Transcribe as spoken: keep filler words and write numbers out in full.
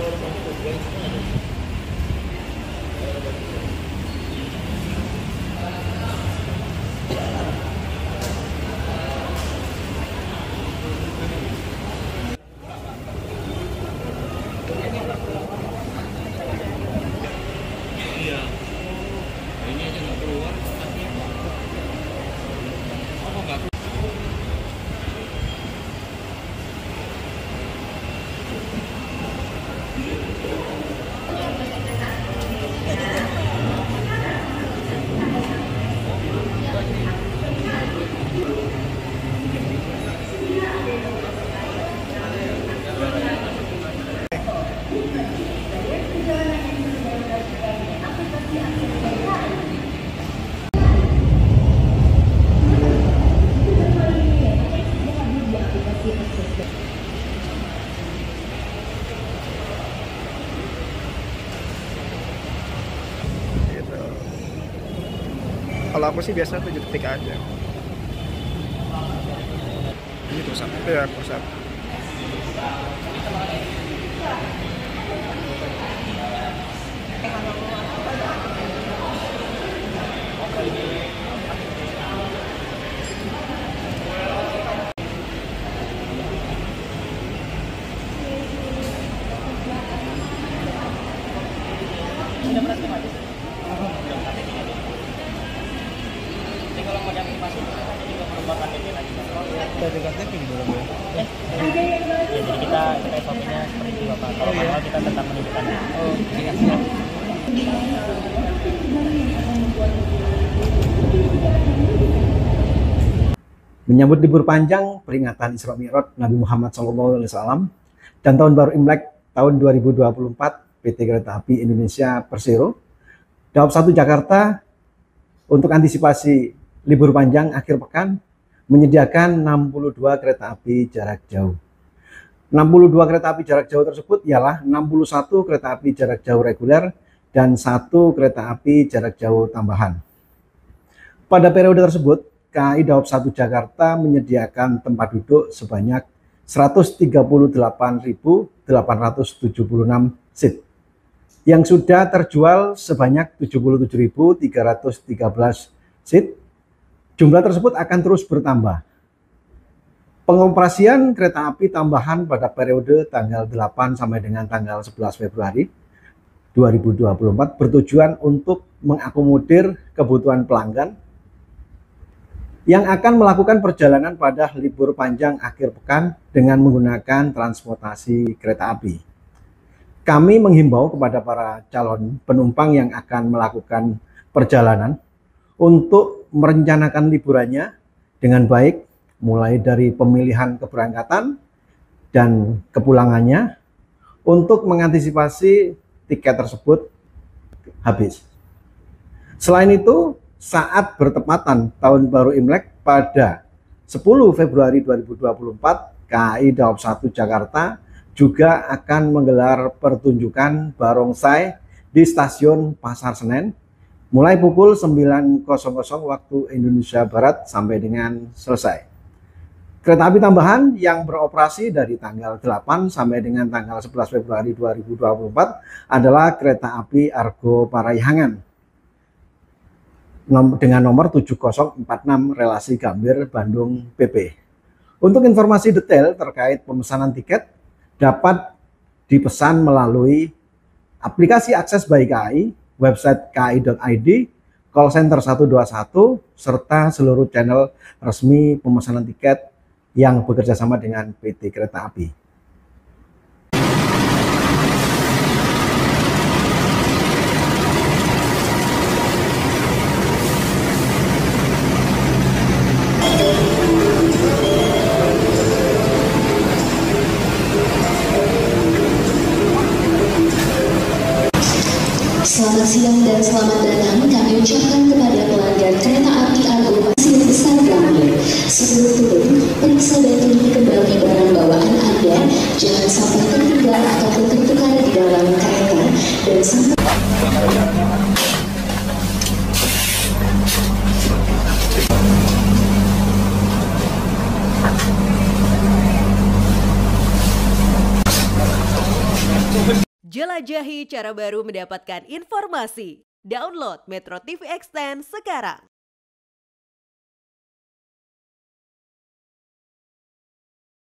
Iya. Ini aja nggak keluar. Oh, nggak keluar. Kalau aku sih biasa tujuh detik aja. Ini pusat, itu ya pusat. Kalau mau diaktifasi kita juga menambahkan ini lagi. Kita juga tapping dulu ya. Ya, jadi kita kita S O P-nya seperti itu Bapak. Kalau manual kita tetap menunjukkan. Oh, siap siap. Menyambut libur panjang peringatan Isra Mi'raj Nabi Muhammad shallallahu alaihi wasallam dan tahun baru Imlek tahun dua ribu dua puluh empat, P T Kereta Api Indonesia Persero Daob satu Jakarta untuk antisipasi libur panjang akhir pekan menyediakan enam puluh dua kereta api jarak jauh. enam puluh dua kereta api jarak jauh tersebut ialah enam puluh satu kereta api jarak jauh reguler dan satu kereta api jarak jauh tambahan. Pada periode tersebut, K A I Daob satu Jakarta menyediakan tempat duduk sebanyak seratus tiga puluh delapan ribu delapan ratus tujuh puluh enam seat yang sudah terjual sebanyak tujuh puluh tujuh ribu tiga ratus tiga belas seat. Jumlah tersebut akan terus bertambah. Pengoperasian kereta api tambahan pada periode tanggal delapan sampai dengan tanggal sebelas Februari dua ribu dua puluh empat bertujuan untuk mengakomodir kebutuhan pelanggan yang akan melakukan perjalanan pada libur panjang akhir pekan dengan menggunakan transportasi kereta api. Kami menghimbau kepada para calon penumpang yang akan melakukan perjalanan untuk merencanakan liburannya dengan baik, mulai dari pemilihan keberangkatan dan kepulangannya untuk mengantisipasi tiket tersebut habis. Selain itu, saat bertepatan Tahun Baru Imlek pada sepuluh Februari dua ribu dua puluh empat, K A I Daob satu Jakarta juga akan menggelar pertunjukan barongsai di stasiun Pasar Senen mulai pukul sembilan waktu Indonesia Barat sampai dengan selesai. Kereta api tambahan yang beroperasi dari tanggal delapan sampai dengan tanggal sebelas Februari dua ribu dua puluh empat adalah kereta api Argo Parahyangan dengan nomor tujuh nol empat enam relasi Gambir Bandung P P. Untuk informasi detail terkait pemesanan tiket dapat dipesan melalui aplikasi Akses by K A I, website k a i dot i d, call center satu dua satu, serta seluruh channel resmi pemesanan tiket yang bekerja sama dengan P T Kereta Api. Selamat siang dan selamat datang kami ucapkan kepada pelanggan kereta api Argo Pasir Besar Gambir. Sebelum turun, periksa dan teliti kembali barang bawaan Anda, jangan sampai tertinggal ataupun tertukar di dalam kereta dan sampai Jelajahi cara baru mendapatkan informasi. Download Metro T V Extend sekarang.